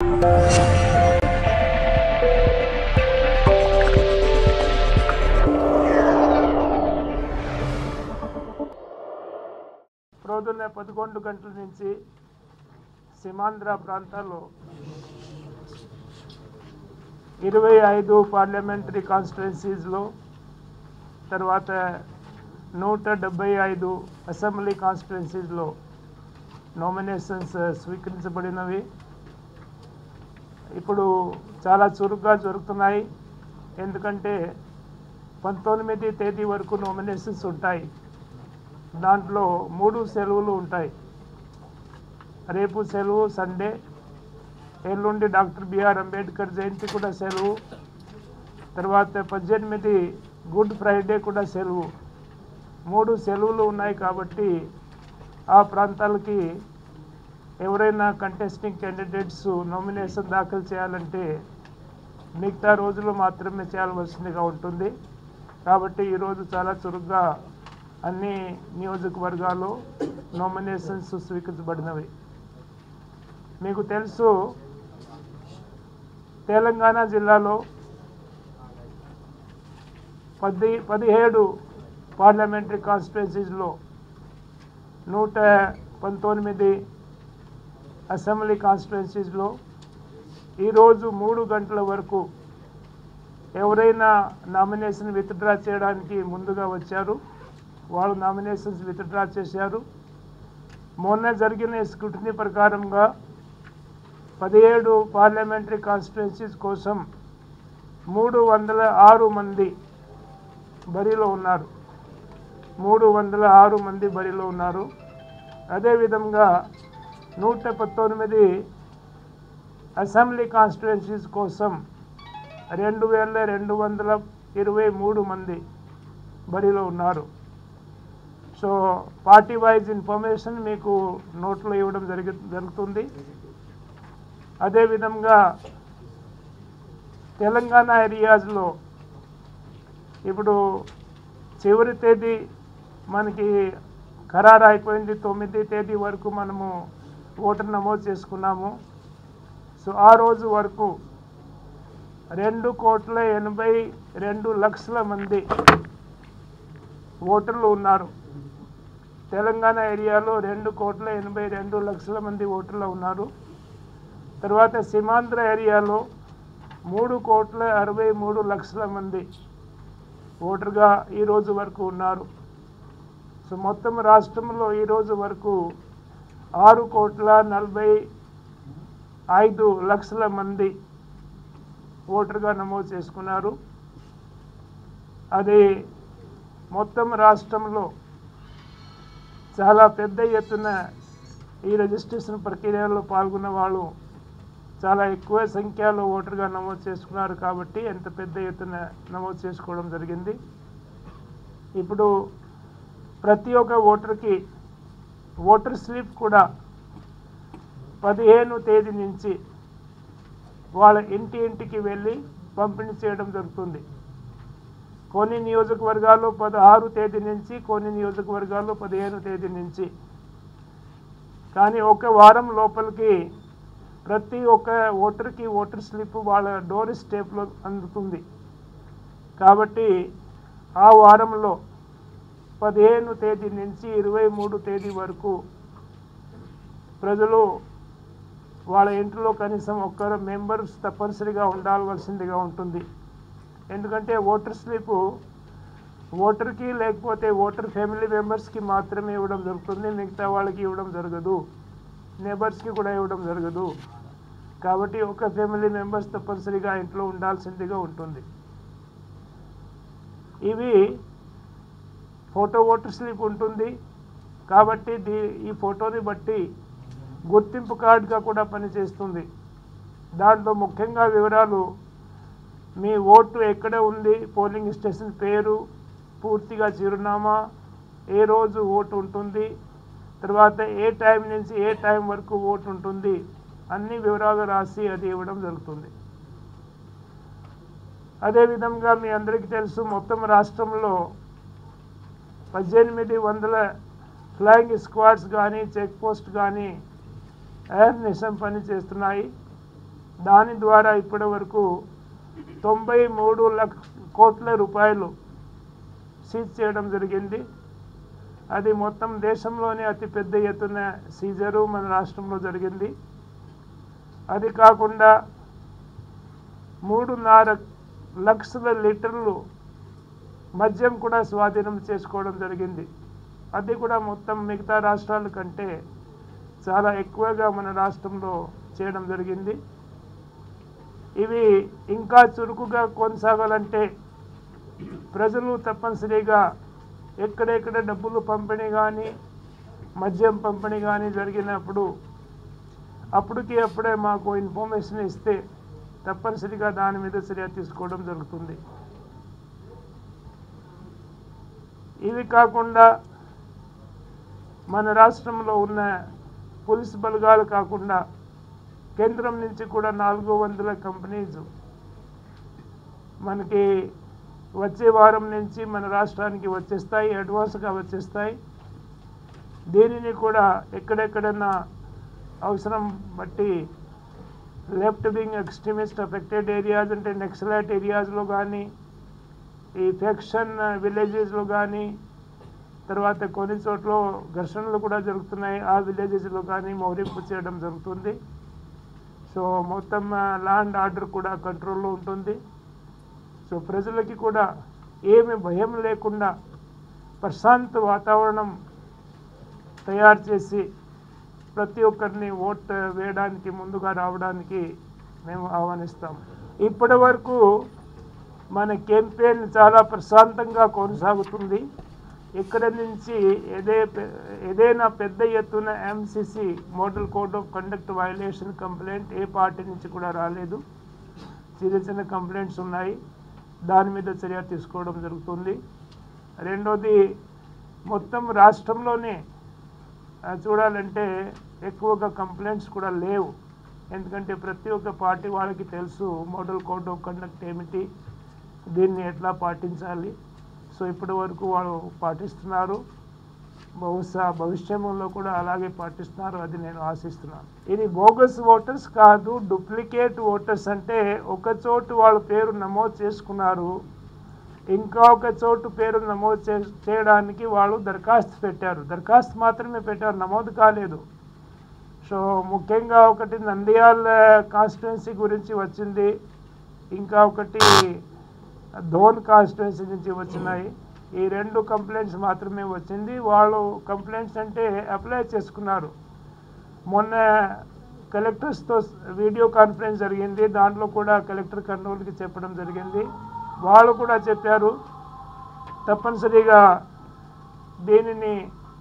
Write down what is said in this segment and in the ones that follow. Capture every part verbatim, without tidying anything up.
రోజున పదకొండు గంటల నుంచి సీమాంధ్ర ప్రాంతాల్లో ఇరవై ఐదు పార్లమెంటరీ కాన్స్టిట్యున్సీస్లో తర్వాత నూట డెబ్బై ఐదు అసెంబ్లీ కాన్స్టిట్యున్సీస్లో నామినేషన్స్ స్వీకరించబడినవి. ఇప్పుడు చాలా చురుగ్గా జరుగుతున్నాయి. ఎందుకంటే పంతొమ్మిది తేదీ వరకు నామినేషన్స్ ఉంటాయి. దాంట్లో మూడు సెలవులు ఉంటాయి. రేపు సెలవు సండే, ఎల్లుండి డాక్టర్ బిఆర్ అంబేద్కర్ జయంతి కూడా సెలవు, తర్వాత పద్దెనిమిది గుడ్ ఫ్రైడే కూడా సెలవు. మూడు సెలవులు ఉన్నాయి కాబట్టి ఆ ప్రాంతాలకి ఎవరైనా కంటెస్టింగ్ క్యాండిడేట్స్ నామినేషన్ దాఖలు చేయాలంటే మిగతా రోజులు మాత్రమే చేయాల్సిందిగా ఉంటుంది. కాబట్టి ఈరోజు చాలా చురుగ్గా అన్ని నియోజకవర్గాల్లో నామినేషన్స్ స్వీకరించబడినవి. మీకు తెలుసు, తెలంగాణ జిల్లాలో పది పదిహేడు పార్లమెంటరీ కాన్స్టిట్యున్సీస్లో నూట పంతొమ్మిది అసెంబ్లీ కాన్స్టిట్యున్సీస్లో ఈరోజు మూడు గంటల వరకు ఎవరైనా నామినేషన్ విత్డ్రా చేయడానికి ముందుగా వచ్చారు, వాళ్ళు నామినేషన్స్ విత్డ్రా చేశారు. మొన్న జరిగిన స్క్రూటినీ ప్రకారంగా పదిహేడు పార్లమెంటరీ కాన్స్టిట్యున్సీస్ కోసం మూడు వందల ఆరు మంది బరిలో ఉన్నారు మూడు వందల ఆరు మంది బరిలో ఉన్నారు. అదేవిధంగా నూట పంతొమ్మిది అసెంబ్లీ కాన్స్టిట్యున్సీస్ కోసం రెండు వేల రెండు వందల ఇరవై మూడు మంది బరిలో ఉన్నారు. సో పార్టీ వైజ్ ఇన్ఫర్మేషన్ మీకు నోట్లో ఇవ్వడం జరిగి జరుగుతుంది. అదేవిధంగా తెలంగాణ ఏరియాస్లో ఇప్పుడు చివరి తేదీ మనకి ఖరారు అయిపోయింది. తొమ్మిది తేదీ వరకు మనము ఓటర్ నమోదు చేసుకున్నాము. సో ఆ రోజు వరకు రెండు కోట్ల ఎనభై రెండు లక్షల మంది ఓటర్లు ఉన్నారు. తెలంగాణ ఏరియాలో రెండు కోట్ల ఎనభై రెండు లక్షల మంది ఓటర్లు ఉన్నారు. తర్వాత సీమాంధ్ర ఏరియాలో మూడు కోట్ల అరవై మూడు లక్షల మంది ఓటర్గా ఈరోజు వరకు ఉన్నారు. సో మొత్తం రాష్ట్రంలో ఈరోజు వరకు ఆరు కోట్ల నలభై ఐదు లక్షల మంది ఓటర్గా నమోదు చేసుకున్నారు. అది మొత్తం రాష్ట్రంలో చాలా పెద్ద ఎత్తున ఈ రిజిస్ట్రేషన్ ప్రక్రియలో పాల్గొన్న వాళ్ళు చాలా ఎక్కువ సంఖ్యలో ఓటర్గా నమోదు చేసుకున్నారు. కాబట్టి ఎంత పెద్ద ఎత్తున నమోదు చేసుకోవడం జరిగింది. ఇప్పుడు ప్రతి ఒక్క ఓటర్కి ఓటర్ స్లిప్ కూడా పదిహేను తేదీ నుంచి వాళ్ళ ఇంటి ఇంటికి వెళ్ళి పంపిణీ చేయడం జరుగుతుంది. కొన్ని నియోజకవర్గాల్లో పదహారు తేదీ నుంచి, కొన్ని నియోజకవర్గాల్లో పదిహేను తేదీ నుంచి. కానీ ఒక వారం లోపలికి ప్రతి ఒక్క ఓటర్కి ఓటర్ స్లిప్ వాళ్ళ డోర్ స్టెప్లో అందుతుంది. కాబట్టి ఆ వారంలో పదిహేను తేదీ నుంచి ఇరవై మూడు తేదీ వరకు ప్రజలు వాళ్ళ ఇంట్లో కనీసం ఒక్కరు మెంబర్స్ తప్పనిసరిగా ఉండాల్సిందిగా ఉంటుంది. ఎందుకంటే ఓటర్ స్లిప్ ఓటర్కి లేకపోతే ఓటర్ ఫ్యామిలీ మెంబర్స్కి మాత్రమే ఇవ్వడం జరుగుతుంది. మిగతా వాళ్ళకి ఇవ్వడం జరగదు, నేబర్స్కి కూడా ఇవ్వడం జరగదు. కాబట్టి ఒక ఫ్యామిలీ మెంబర్స్ తప్పనిసరిగా ఇంట్లో ఉండాల్సిందిగా ఉంటుంది. ఇవి ఫోటో ఓటర్ స్లిప్ ఉంటుంది. కాబట్టి దీ ఈ ఫోటోని బట్టి గుర్తింపు కార్డుగా కూడా పనిచేస్తుంది. దాంట్లో ముఖ్యంగా వివరాలు, మీ ఓటు ఎక్కడ ఉంది, పోలింగ్ స్టేషన్ పేరు, పూర్తిగా చిరునామా, ఏ రోజు ఓటు ఉంటుంది, తర్వాత ఏ టైం నుంచి ఏ టైం వరకు ఓటు ఉంటుంది, అన్ని వివరాలు రాసి అది ఇవ్వడం జరుగుతుంది. అదేవిధంగా మీ అందరికీ తెలుసు, మొత్తం రాష్ట్రంలో పద్దెనిమిది వందల ఫ్లయింగ్ స్క్వాడ్స్ కానీ చెక్ పోస్ట్ కానీ అవేర్నెస్ పని చేస్తున్నాయి. దాని ద్వారా ఇప్పటి వరకు తొంభై మూడు లక్ష కోట్ల రూపాయలు సీజ్ చేయడం జరిగింది. అది మొత్తం దేశంలోనే అతిపెద్ద ఎత్తున సీజరు మన రాష్ట్రంలో జరిగింది. అది కాకుండా మూడున్నర లక్షల లీటర్లు మద్యం కూడా స్వాధీనం చేసుకోవడం జరిగింది. అది కూడా మొత్తం మిగతా రాష్ట్రాల కంటే చాలా ఎక్కువగా మన రాష్ట్రంలో చేయడం జరిగింది. ఇవి ఇంకా చురుకుగా కొనసాగాలంటే ప్రజలు తప్పనిసరిగా ఎక్కడెక్కడ డబ్బులు పంపిణీ కానీ మద్యం పంపిణీ కానీ జరిగినప్పుడు అప్పటికి అప్పుడే మాకు ఇన్ఫర్మేషన్ ఇస్తే తప్పనిసరిగా దాని మీద చర్య తీసుకోవడం జరుగుతుంది. ఇవి కాకుండా మన రాష్ట్రంలో ఉన్న పోలీస్ బలగాలు కాకుండా కేంద్రం నుంచి కూడా నాలుగు వందల కంపెనీస్ మనకి వచ్చే వారం నుంచి మన రాష్ట్రానికి వచ్చేస్తాయి, అడ్వాన్స్గా వచ్చేస్తాయి. దీనిని కూడా ఎక్కడెక్కడన్నా అవసరం బట్టి left wing extremist affected areas అంటే నక్సలైట్ ఏరియాస్లో కానీ ఈ ఫ్యాక్షన్ విలేజెస్లో కానీ తర్వాత కొన్ని చోట్ల ఘర్షణలు కూడా జరుగుతున్నాయి. ఆ విలేజెస్లో కానీ మౌరింపు చేయడం జరుగుతుంది. సో మొత్తం ల్యాండ్ ఆర్డర్ కూడా కంట్రోల్లో ఉంటుంది. సో ప్రజలకి కూడా ఏమి భయం లేకుండా ప్రశాంత వాతావరణం తయారు చేసి ప్రతి ఒక్కరిని ఓట్ వేయడానికి ముందుగా రావడానికి మేము ఆహ్వానిస్తాం. ఇప్పటి వరకు మన క్యాంపెయిన్ చాలా ప్రశాంతంగా కొనసాగుతుంది. ఇక్కడ నుంచి ఏదే ఏదైనా పెద్ద ఎత్తున MCC model code of conduct violation complaint ఏ పార్టీ నుంచి కూడా రాలేదు. చిన్న చిన్న కంప్లైంట్స్ ఉన్నాయి, దాని మీద చర్య తీసుకోవడం జరుగుతుంది. రెండోది మొత్తం రాష్ట్రంలోనే చూడాలంటే ఎక్కువగా కంప్లైంట్స్ కూడా లేవు. ఎందుకంటే ప్రతి ఒక్క పార్టీ వాళ్ళకి తెలుసు మోడల్ కోడ్ ఆఫ్ కండక్ట్ ఏమిటి, దీన్ని ఎట్లా పాటించాలి. సో ఇప్పటి వరకు వాళ్ళు పాటిస్తున్నారు, బహుశా భవిష్యంలో కూడా అలాగే పాటిస్తున్నారు, అది నేను ఆశిస్తున్నాను. ఇది బోగస్ ఓటర్స్ కాదు, డూప్లికేట్ ఓటర్స్. అంటే ఒక చోటు వాళ్ళ పేరు నమోదు చేసుకున్నారు, ఇంకా ఒక చోటు పేరు నమోదు చే చేయడానికి వాళ్ళు దరఖాస్తు పెట్టారు. దరఖాస్తు మాత్రమే పెట్టారు, నమోదు కాలేదు. సో ముఖ్యంగా ఒకటి నంద్యాల కాన్స్టిట్యున్సీ గురించి వచ్చింది, ఇంకా ఒకటి ధోన్ కాన్స్టిట్యున్సీ నుంచి వచ్చినాయి. ఈ రెండు కంప్లైంట్స్ మాత్రమే వచ్చింది. వాళ్ళు కంప్లైంట్స్ అంటే అప్లై చేసుకున్నారు. మొన్న కలెక్టర్స్తో వీడియో కాన్ఫరెన్స్ జరిగింది, దాంట్లో కూడా కలెక్టర్ కర్నూలుకి చెప్పడం జరిగింది. వాళ్ళు కూడా చెప్పారు తప్పనిసరిగా దీనిని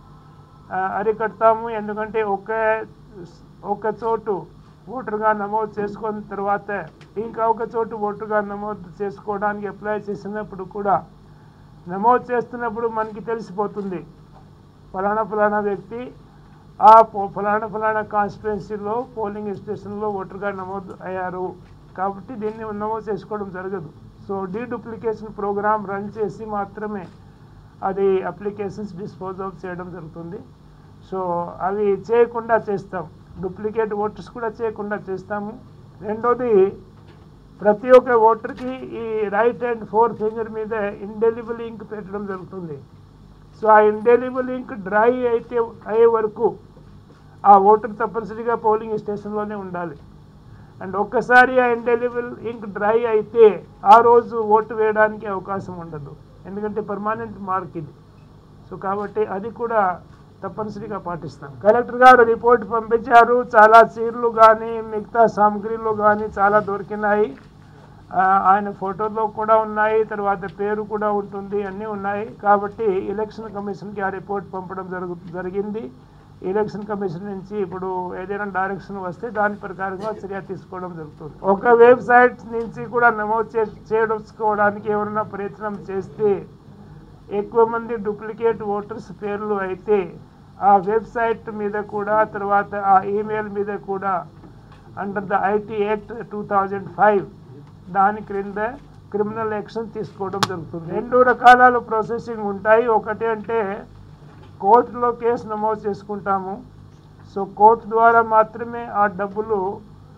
అరికడతాము. ఎందుకంటే ఒక ఒక చోటు ఓటర్గా నమోదు చేసుకున్న తర్వాత ఇంకా ఒక చోటు ఓటర్గా నమోదు చేసుకోవడానికి అప్లై చేసినప్పుడు కూడా నమోదు చేస్తున్నప్పుడు మనకి తెలిసిపోతుంది ఫలానా ఫలానా వ్యక్తి ఆ ఫలానా ఫలానా కాన్స్టిట్యున్సీలో పోలింగ్ స్టేషన్లో ఓటర్గా నమోదు అయ్యారు, కాబట్టి దీన్ని నమోదు చేసుకోవడం జరగదు. సో డీడూప్లికేషన్ ప్రోగ్రామ్ రన్ చేసి మాత్రమే అది అప్లికేషన్స్ డిస్పోజ్ ఆఫ్ చేయడం జరుగుతుంది. సో అవి చేయకుండా చేస్తాం, డూప్లికేట్ ఓటర్స్ కూడా చేయకుండా చేస్తాము. రెండోది ప్రతి ఒక్క ఓటర్కి ఈ రైట్ అండ్ ఫోర్ ఫింగర్ మీద ఇండెలిబుల్ ఇంక్ పెట్టడం జరుగుతుంది. సో ఆ ఇండెలిబుల్ ఇంక్ డ్రై అయితే అయ్యే వరకు ఆ ఓటర్ తప్పనిసరిగా పోలింగ్ స్టేషన్లోనే ఉండాలి. అండ్ ఒక్కసారి ఆ ఇండెలిబుల్ ఇంక్ డ్రై అయితే ఆ రోజు ఓటు వేయడానికి అవకాశం ఉండదు, ఎందుకంటే పర్మనెంట్ మార్క్ ఇది. సో కాబట్టి అది కూడా తప్పనిసరిగా పాటిస్తాం. కలెక్టర్ గారు రిపోర్ట్ పంపించారు, చాలా చీరలు కానీ మిగతా సామగ్రిలు కానీ చాలా దొరికినాయి. ఆయన ఫోటోలో కూడా ఉన్నాయి, తర్వాత పేరు కూడా ఉంటుంది, అన్నీ ఉన్నాయి. కాబట్టి ఎలక్షన్ కమిషన్కి ఆ రిపోర్ట్ పంపడం జరుగు జరిగింది ఎలక్షన్ కమిషన్ నుంచి ఇప్పుడు ఏదైనా డైరెక్షన్ వస్తే దాని ప్రకారంగా చర్య తీసుకోవడం జరుగుతుంది. ఒక వెబ్సైట్ నుంచి కూడా నమోదు చే చేసుకోవడానికి ఎవరైనా ప్రయత్నం చేస్తే ఎక్కువ మంది డూప్లికేట్ ఓటర్స్ పేర్లు అయితే ఆ వెబ్సైట్ మీద కూడా తర్వాత ఆ ఈమెయిల్ మీద కూడా under the IT act two thousand five దాని క్రింద క్రిమినల్ యాక్షన్ తీసుకోవడం జరుగుతుంది. రెండు రకాల ప్రాసెసింగ్ ఉంటాయి. ఒకటి అంటే కోర్టులో కేసు నమోదు చేసుకుంటాము. సో కోర్టు ద్వారా మాత్రమే ఆ డబ్బులు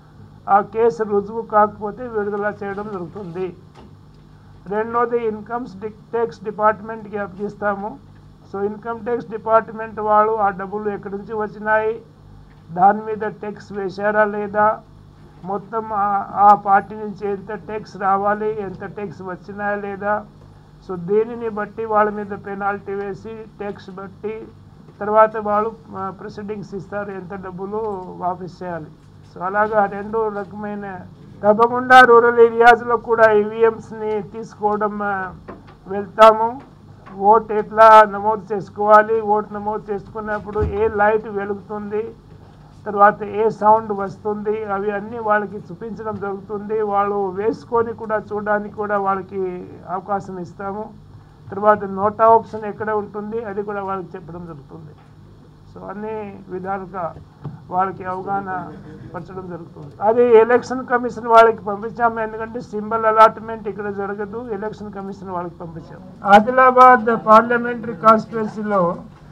ఆ కేసు రుజువు కాకపోతే విడుదల చేయడం జరుగుతుంది. రెండోది ఇన్కమ్స్ ట్యాక్స్ డిపార్ట్మెంట్కి అప్పగిస్తాము. సో ఇన్కమ్ ట్యాక్స్ డిపార్ట్మెంట్ వాళ్ళు ఆ డబ్బులు ఎక్కడి నుంచి వచ్చినాయి, దాని మీద ట్యాక్స్ వేశారా లేదా, మొత్తం ఆ పార్టీ నుంచి ఎంత ట్యాక్స్ రావాలి, ఎంత ట్యాక్స్ వచ్చినాయా లేదా, సో దీనిని బట్టి వాళ్ళ మీద పెనాల్టీ వేసి ట్యాక్స్ బట్టి తర్వాత వాళ్ళు ప్రొసీడింగ్స్ ఇస్తారు, ఎంత డబ్బులు వాపస్ చేయాలి. సో అలాగా రెండు రకమైన తప్పకుండా రూరల్ ఏరియాస్లో కూడా ఈవీఎంస్ని తీసుకోవడం వెళ్తాము. ఓట్ ఎట్లా నమోదు చేసుకోవాలి, ఓటు నమోదు చేసుకున్నప్పుడు ఏ లైట్ వెలుగుతుంది, తర్వాత ఏ సౌండ్ వస్తుంది, అవి అన్నీ వాళ్ళకి చూపించడం జరుగుతుంది. వాళ్ళు వేసుకొని కూడా చూడడానికి కూడా వాళ్ళకి అవకాశం ఇస్తాము. తర్వాత నోటా ఆప్షన్ ఎక్కడ ఉంటుంది అది కూడా వాళ్ళకి చెప్పడం జరుగుతుంది. సో అన్ని విధాలుగా వాళ్ళకి అవగాహన పరచడం జరుగుతుంది. అది ఎలక్షన్ కమిషన్ వాళ్ళకి పంపించాము. ఎందుకంటే సింబల్ అలాట్మెంట్ ఇక్కడ జరగదు, ఎలక్షన్ కమిషన్ వాళ్ళకి పంపించాము. ఆదిలాబాద్ పార్లమెంటరీ కాన్స్టిట్యున్సీలో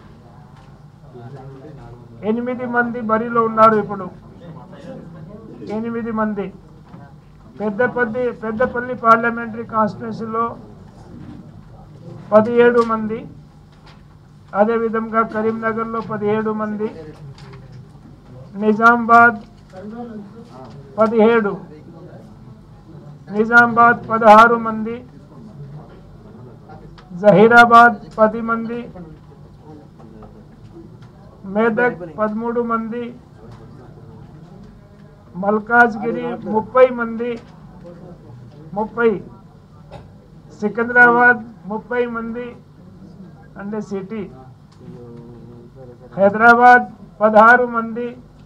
ఎనిమిది మంది బరిలో ఉన్నారు. ఇప్పుడు ఎనిమిది మంది. పెద్దపల్లి పెద్దపల్లి పార్లమెంటరీ కాన్స్టిట్యున్సీలో పదిహేడు మంది, అదేవిధంగా కరీంనగర్లో పదిహేడు మంది, నిజామాబాద్ పదిహేడు, నిజామాబాద్ పదహారు మంది, జహీరాబాద్ పది మంది, మేదక్ పదమూడు మంది, మల్కాజ్గిరి ముప్పై మంది ముప్పై, సికింద్రాబాద్ ముప్పై మంది అంటే సిటీ, హైదరాబాద్ పదహారు మంది,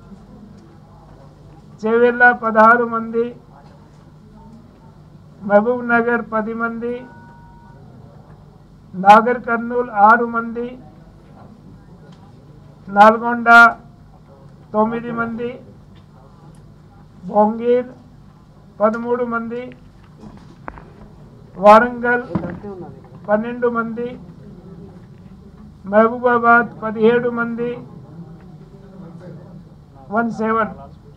చేవెళ్ళ పదహారు మంది, మహబూబ్ నగర్ పది మంది, నాగర్ కర్నూల్ ఆరు మంది, నల్గొండ తొమ్మిది మంది, భోంగీర్ పదమూడు మంది, వారంగల్ పన్నెండు మంది, మహబూబాబాద్ పదిహేడు మంది, వన్ సెవెన్,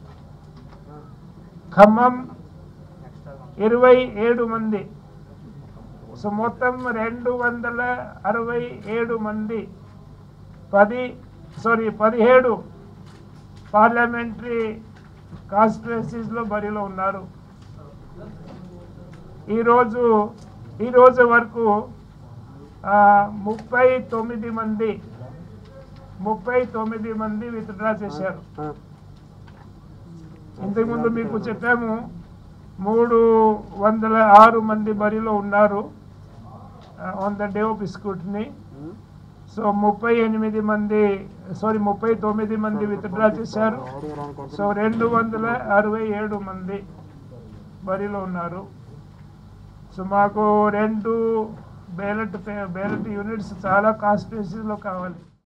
ఖమ్మం ఇరవై ఏడు మంది. సో మొత్తం రెండు వందల అరవై ఏడు మంది పది సారీ పదిహేడు పార్లమెంటరీ కాన్స్టిట్యున్సీస్లో బరిలో ఉన్నారు. ఈరోజు ఈరోజు వరకు ముప్పై తొమ్మిది మంది ముప్పై తొమ్మిది మంది విత్డ్రా చేశారు. ఇంతకుముందు మీకు చెప్పాము మూడు వందల ఆరు మంది బరిలో ఉన్నారు on the day of scrutiny. So ముప్పై ఎనిమిది మంది సారీ ముప్పై తొమ్మిది మంది విత్డ్రా చేశారు. సో రెండు వందల అరవై ఏడు మంది బరిలో ఉన్నారు. సో మాకు రెండు బ్యాలెట్ బ్యాలెట్ యూనిట్స్ చాలా కాన్స్టిట్యున్సీలో కావాలి.